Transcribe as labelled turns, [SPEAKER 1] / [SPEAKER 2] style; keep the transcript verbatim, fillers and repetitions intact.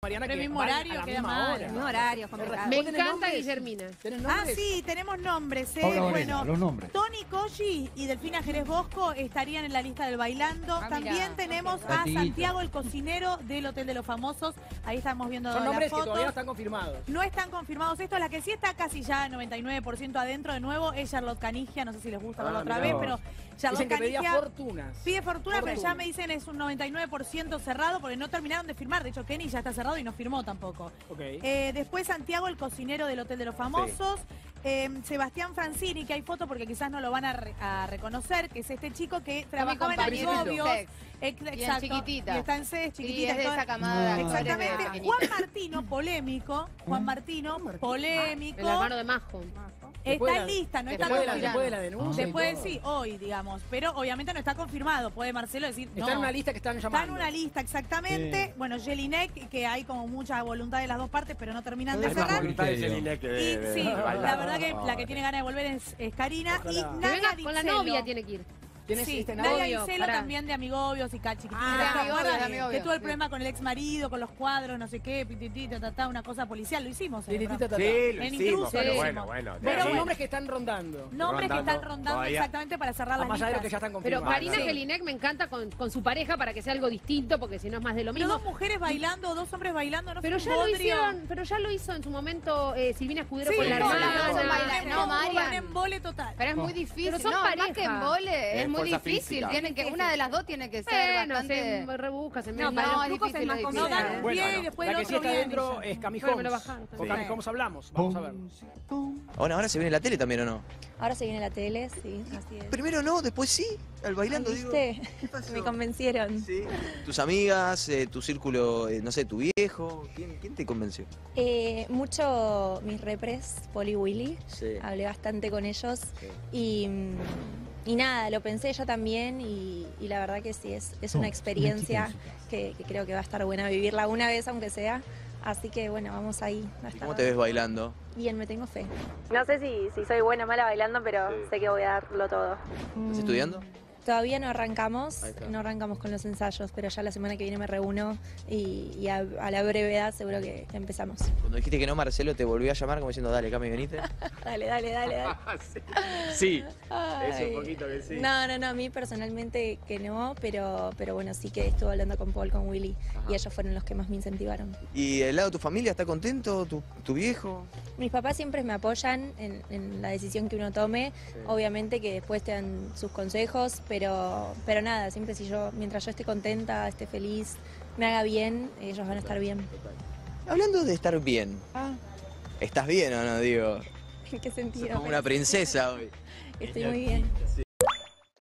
[SPEAKER 1] Mariana,
[SPEAKER 2] pero
[SPEAKER 1] que
[SPEAKER 2] el mismo
[SPEAKER 1] van a
[SPEAKER 2] horario
[SPEAKER 1] la
[SPEAKER 2] queda
[SPEAKER 1] misma
[SPEAKER 2] mal.
[SPEAKER 1] hora.
[SPEAKER 2] El mismo horario es complicado.
[SPEAKER 3] Me
[SPEAKER 1] ¿Vos tenés
[SPEAKER 3] encanta
[SPEAKER 1] nombres?
[SPEAKER 3] Guillermina.
[SPEAKER 1] ¿Tenés
[SPEAKER 4] Ah,
[SPEAKER 1] nombres?
[SPEAKER 4] sí, tenemos nombres, ¿eh?
[SPEAKER 5] Paula Varela,
[SPEAKER 4] Bueno,
[SPEAKER 5] los nombres.
[SPEAKER 4] Tony Colli y Delfina Jerez Bosco estarían en la lista del bailando.
[SPEAKER 2] Ah,
[SPEAKER 4] También
[SPEAKER 2] mirá,
[SPEAKER 4] tenemos
[SPEAKER 5] ok.
[SPEAKER 4] a
[SPEAKER 5] Latiguito.
[SPEAKER 4] Santiago, el cocinero del Hotel de los Famosos. Ahí estamos viendo
[SPEAKER 1] Son
[SPEAKER 4] la
[SPEAKER 1] nombres que
[SPEAKER 4] foto.
[SPEAKER 1] todavía no están confirmados.
[SPEAKER 4] No están confirmados estos. La que sí está casi ya noventa y nueve por ciento adentro de nuevo es Charlotte Canigia. No sé si les gusta
[SPEAKER 1] Ah,
[SPEAKER 4] verla otra
[SPEAKER 1] mirá
[SPEAKER 4] vez,
[SPEAKER 1] vos.
[SPEAKER 4] pero Charlotte
[SPEAKER 1] Dicen que pedía
[SPEAKER 4] Canigia
[SPEAKER 1] fortunas.
[SPEAKER 4] pide fortuna, pero
[SPEAKER 1] Fortuna.
[SPEAKER 4] ya me dicen es un noventa y nueve por ciento cerrado porque no terminaron de firmar. De hecho, Kenny ya está cerrado y no firmó tampoco.
[SPEAKER 1] Ok.
[SPEAKER 4] Eh, después Santiago, el cocinero del Hotel de los Famosos. Eh, Sebastián Francini, que hay foto porque quizás no lo van a, re- a reconocer, que es este chico que trabajaba en
[SPEAKER 2] compañero en
[SPEAKER 4] Amigobios.
[SPEAKER 2] Sex.
[SPEAKER 4] Ex-
[SPEAKER 2] Y en
[SPEAKER 4] Exacto.
[SPEAKER 2] Chiquitita.
[SPEAKER 4] Y está en C E S,
[SPEAKER 2] Sí,
[SPEAKER 4] chiquitita.
[SPEAKER 2] es de
[SPEAKER 4] toda-
[SPEAKER 2] esa camada de actores de
[SPEAKER 4] Exactamente.
[SPEAKER 2] pequeñitos.
[SPEAKER 4] Juan Martino, polémico. Juan Martino, polémico.
[SPEAKER 3] El hermano de Majo.
[SPEAKER 1] Después
[SPEAKER 4] Está
[SPEAKER 1] de
[SPEAKER 4] en
[SPEAKER 1] la-
[SPEAKER 4] lista, no está
[SPEAKER 1] Después de, la,
[SPEAKER 4] confirmado.
[SPEAKER 1] después de la denuncia. y
[SPEAKER 4] Después
[SPEAKER 1] todo.
[SPEAKER 4] sí, hoy, digamos. Pero obviamente no está confirmado. Puede Marcelo decir.
[SPEAKER 1] Está
[SPEAKER 4] no.
[SPEAKER 1] en una lista que están llamando.
[SPEAKER 4] Está en una lista, exactamente.
[SPEAKER 5] Sí.
[SPEAKER 4] Bueno, Jelinek, que hay como mucha voluntad de las dos partes, pero no terminan de
[SPEAKER 5] Hay más
[SPEAKER 4] cerrar.
[SPEAKER 5] voluntad de
[SPEAKER 4] Y
[SPEAKER 5] Jelinek
[SPEAKER 4] sí, la verdad que la que tiene ganas de volver es, es Karina.
[SPEAKER 1] Ojalá.
[SPEAKER 4] Y
[SPEAKER 1] Que
[SPEAKER 3] Que
[SPEAKER 4] Nadia
[SPEAKER 3] venga con la
[SPEAKER 4] Dicelo.
[SPEAKER 3] novia tiene que ir.
[SPEAKER 1] ¿Tienes
[SPEAKER 4] Sí,
[SPEAKER 1] este
[SPEAKER 4] Nadia
[SPEAKER 3] novio?
[SPEAKER 4] Dicelo
[SPEAKER 3] Pará.
[SPEAKER 4] también de Amigobios y Cachiquitita.
[SPEAKER 2] Ah, de Amigobios, de Amigobios,
[SPEAKER 4] que tuvo el
[SPEAKER 2] sí.
[SPEAKER 4] problema con el ex marido, con los cuadros, no sé qué, pititita, tatá, una cosa policial. Lo hicimos. en el
[SPEAKER 1] Tititita,
[SPEAKER 4] programa.
[SPEAKER 1] tatá.
[SPEAKER 6] Sí, lo
[SPEAKER 4] En
[SPEAKER 6] hicimos,
[SPEAKER 4] Intruso
[SPEAKER 6] pero
[SPEAKER 4] lo
[SPEAKER 6] bueno,
[SPEAKER 4] hicimos.
[SPEAKER 6] bueno.
[SPEAKER 4] Pero
[SPEAKER 1] Pero son
[SPEAKER 4] bueno.
[SPEAKER 1] nombres que están rondando.
[SPEAKER 4] Nombres que están
[SPEAKER 6] Rondando
[SPEAKER 4] rondando
[SPEAKER 6] todavía.
[SPEAKER 4] exactamente para cerrar las
[SPEAKER 1] Más allá de lo que ya
[SPEAKER 4] listas.
[SPEAKER 1] están
[SPEAKER 3] Pero
[SPEAKER 1] confirmados.
[SPEAKER 3] Karina
[SPEAKER 4] Sí.
[SPEAKER 3] Jelinek me encanta con, con su pareja para que sea algo distinto, porque si no es más de lo
[SPEAKER 4] Pero
[SPEAKER 3] mismo.
[SPEAKER 4] dos mujeres bailando, dos hombres bailando, no
[SPEAKER 3] Pero
[SPEAKER 4] fue
[SPEAKER 3] ya
[SPEAKER 4] un
[SPEAKER 3] lo
[SPEAKER 4] bodrio.
[SPEAKER 3] hicieron, pero ya lo hizo en su momento eh, Silvina Escudero
[SPEAKER 4] Sí,
[SPEAKER 3] con la
[SPEAKER 4] no,
[SPEAKER 3] hermana.
[SPEAKER 4] las dos son
[SPEAKER 2] bailar-
[SPEAKER 4] bailarines.
[SPEAKER 2] no,
[SPEAKER 4] No,
[SPEAKER 2] Marian.
[SPEAKER 4] un embole total.
[SPEAKER 2] Pero es muy difícil.
[SPEAKER 3] Pero son
[SPEAKER 2] no, más
[SPEAKER 3] pareja.
[SPEAKER 2] que embole,
[SPEAKER 6] Es
[SPEAKER 2] es muy
[SPEAKER 6] fuerza
[SPEAKER 2] difícil.
[SPEAKER 6] física.
[SPEAKER 2] Tienen que, una de las dos tiene que ser
[SPEAKER 3] Bueno,
[SPEAKER 2] bastante...
[SPEAKER 3] se rebusca, se me
[SPEAKER 2] No,
[SPEAKER 3] no,
[SPEAKER 2] para los
[SPEAKER 3] es
[SPEAKER 2] trucos
[SPEAKER 3] difícil,
[SPEAKER 2] es más
[SPEAKER 3] es
[SPEAKER 4] No
[SPEAKER 3] difícil.
[SPEAKER 4] dan un
[SPEAKER 1] Bueno,
[SPEAKER 4] pie y después
[SPEAKER 1] la
[SPEAKER 4] el
[SPEAKER 1] que sí
[SPEAKER 4] otro
[SPEAKER 1] está
[SPEAKER 4] bien. y
[SPEAKER 1] dentro
[SPEAKER 4] ya.
[SPEAKER 1] es Cami
[SPEAKER 3] Bueno, me lo
[SPEAKER 1] Holmes.
[SPEAKER 3] bajaron.
[SPEAKER 1] Con
[SPEAKER 6] Sí.
[SPEAKER 1] Cami Holmes hablamos. Vamos a ver.
[SPEAKER 7] Ahora, ahora se viene la tele también, ¿o no?
[SPEAKER 8] Ahora se viene la tele, sí, así es.
[SPEAKER 7] Primero no, después sí, al bailando,
[SPEAKER 8] Ay,
[SPEAKER 7] digo.
[SPEAKER 8] ¿viste?
[SPEAKER 7] ¿Qué pasó?
[SPEAKER 8] Me convencieron.
[SPEAKER 7] Sí. Tus amigas, eh, tu círculo, eh, no sé, tu viejo, ¿quién, quién te convenció?
[SPEAKER 8] Eh, mucho mis repres, Poli Willy,
[SPEAKER 7] Sí.
[SPEAKER 8] hablé bastante con ellos
[SPEAKER 7] Sí.
[SPEAKER 8] y, mm, y nada, lo pensé yo también y, y la verdad que sí, es, es una
[SPEAKER 5] Oh,
[SPEAKER 8] experiencia
[SPEAKER 5] una chica
[SPEAKER 8] que, que creo que va a estar buena vivirla una vez aunque sea. Así que bueno, vamos ahí. Va a
[SPEAKER 7] ¿Y
[SPEAKER 8] estar
[SPEAKER 7] cómo te ves bailando?
[SPEAKER 8] bien, me tengo fe. No sé si, si soy buena o mala bailando, pero
[SPEAKER 7] Sí.
[SPEAKER 8] sé que voy a darlo todo.
[SPEAKER 7] ¿Estás estudiando?
[SPEAKER 8] Todavía no arrancamos,
[SPEAKER 7] Ahí está.
[SPEAKER 8] no arrancamos con los ensayos, pero ya la semana que viene me reúno y, y a, a la brevedad seguro que, que empezamos.
[SPEAKER 7] Cuando dijiste que no, Marcelo te volvió a llamar como diciendo, dale, Cami, venite.
[SPEAKER 8] Dale, dale, dale, dale.
[SPEAKER 6] Sí,
[SPEAKER 8] Ay.
[SPEAKER 6] eso un poquito que sí.
[SPEAKER 8] No, no, no, a mí personalmente que no, pero, pero bueno, sí que estuve hablando con Paul, con Willy,
[SPEAKER 7] Ajá.
[SPEAKER 8] y ellos fueron los que más me incentivaron.
[SPEAKER 7] ¿Y el lado de tu familia está contento? ¿Tu, tu viejo?
[SPEAKER 8] Mis papás siempre me apoyan en, en la decisión que uno tome, obviamente que después te dan sus consejos, pero, pero nada, siempre si yo, mientras yo esté contenta, esté feliz, me haga bien, ellos van a estar bien.
[SPEAKER 7] Hablando de estar bien,
[SPEAKER 8] Ah,
[SPEAKER 7] ¿estás bien o no? Digo,
[SPEAKER 8] ¿en qué
[SPEAKER 7] sos
[SPEAKER 8] sentido?
[SPEAKER 7] como una princesa hoy.
[SPEAKER 8] Estoy muy bien.